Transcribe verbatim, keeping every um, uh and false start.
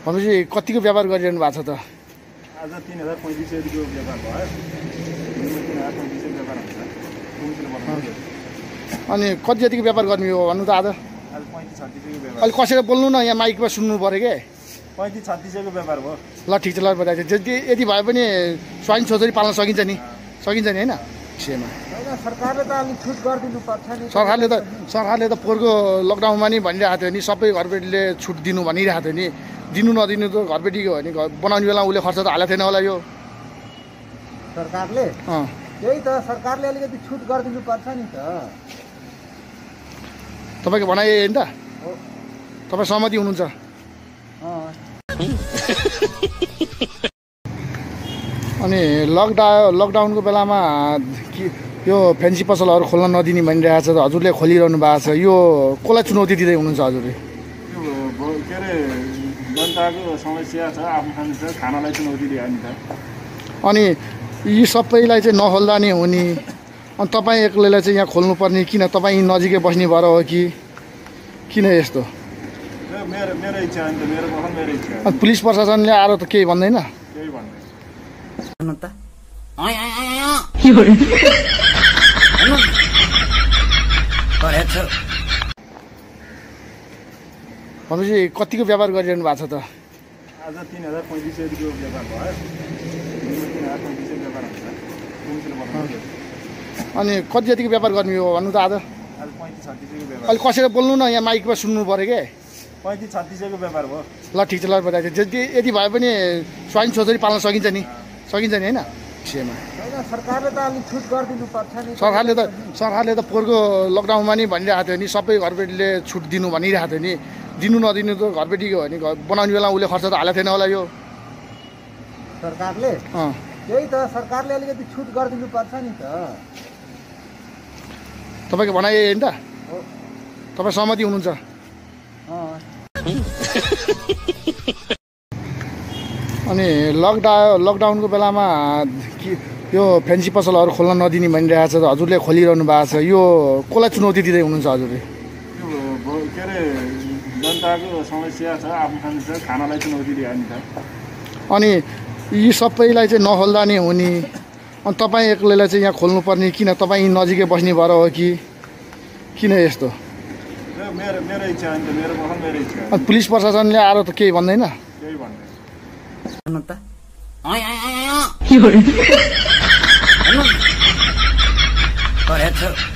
भनेपछि कतिको व्यापार गरिरहनु भएको छ त? आज तीन हजार पैँतिस सयको व्यापार भयो। तीन हजार पैँतिस सय व्यापार हुन्छ। अनि कति जतिको व्यापार गर्ने हो भन्नु त? आज आज पैँतिस छत्तिसको व्यापार। अहिले कसैले बोल्नु न, यहाँ माइकमा सुन्नु पऱ्यो क्या। पैँतिस छत्तिसको व्यापार भयो। ल ठिक छ, ल बताइदियो। जति यति भए पनि स्वाइन छोरी पाल्न सकिन्छ नि, सकिन्छ नि होइन विषयमा? सरकारले त अलिक छुट गरिदिनु पर्छ नि। सरकारले त सरकारले त पोहोरको लकडाउनमा नि भनिरहेको थियो नि, सबै घरबेटीले छुट दिनु भनिरहेको थियो नि। दिनु नदिनु त घरबेटीको हो नि, घर बनाउने बेला उसले खर्च त हालेको थिएन होला यो सरकारले। अँ त्यही त, सरकारले अलिकति छुट गरिदिनु पर्छ नि त। तपाईँको भनाइ यही नि त? तपाईँ सहमति हुनुहुन्छ? अनि लकडाउन लकडाउनको बेलामा कि यो फेन्सी पसलहरू खोल्न नदिने भनिरहेको छ त, हजुरले खोलिरहनु भएको छ, यो कसलाई चुनौती दिँदै हुनुहुन्छ हजुरले? यो के अरे जनताको समस्या छ, आफ्नो खानु छ, खानालाई चुनौती दियो नि त। अनि यी सबैलाई चाहिँ नखोल्दा नि हुने, अनि तपाईँ एक्लैलाई चाहिँ यहाँ खोल्नुपर्ने किन? तपाईँ नजिकै बस्ने भएर हो कि किन यस्तो? मेरो मेरो इच्छा हो नि त, मेरो पसल मेरो इच्छा। अनि पुलिस प्रशासनले आएर त केही भन्दैन? केही भन्दैन। भनेपछि कतिको व्यापार गरिरहनु भएको छ त? आज तीन हजार पैँतिस सयको व्यापार भयो। तीन हजार पैँतिस सय व्यापार हुन्छ। अनि कति जतिको व्यापार गर्ने हो भन्नु त? आज आज पैँतिस छत्तिसको व्यापार। अहिले कसैले बोल्नु न, यहाँ माइकमा सुन्नु पऱ्यो क्या। पैँतिस छत्तिसको व्यापार भयो। ल ठिक छ, ल बताइदियो। जति यति भए पनि स्वाइन छोरी पाल्न सकिन्छ नि, सकिन्छ नि होइन विषयमा? सरकारले त अलिक छुट गरिदिनु पर्छ नि। सरकारले त सरकारले त पोहोरको लकडाउनमा नि भनिरहेको थियो नि, सबै घरबेटीले छुट दिनु भनिरहेको थियो नि। दिनु नदिनु त घरबेटीको हो नि, घर बनाउने बेला उसले खर्च त हालेको थिएन होला यो सरकारले। अँ त्यही त, सरकारले अलिकति छुट गरिदिनु पर्छ नि त। तपाईँको भनाइ यही नि त? तपाईँ सहमति हुनुहुन्छ? अनि लकडाउन लकडाउनको बेलामा कि यो फेन्सी पसलहरू खोल्न नदिने भनिरहेको छ त, हजुरले खोलिरहनु भएको छ, यो कसलाई चुनौती दिँदै हुनुहुन्छ हजुरले? यो के अरे जनताको समस्या छ, आफ्नो खानु छ, खानालाई चुनौती दियो नि त। अनि यी सबैलाई चाहिँ नखोल्दा नि हुने, अनि तपाईँ एक्लैलाई चाहिँ यहाँ खोल्नुपर्ने किन? तपाईँ नजिकै बस्ने भएर हो कि किन यस्तो? मेरो मेरो इच्छा हो नि त, मेरो पसल मेरो इच्छा। अनि पुलिस प्रशासनले आएर त केही भन्दैन? केही भन्दैन। Correcto.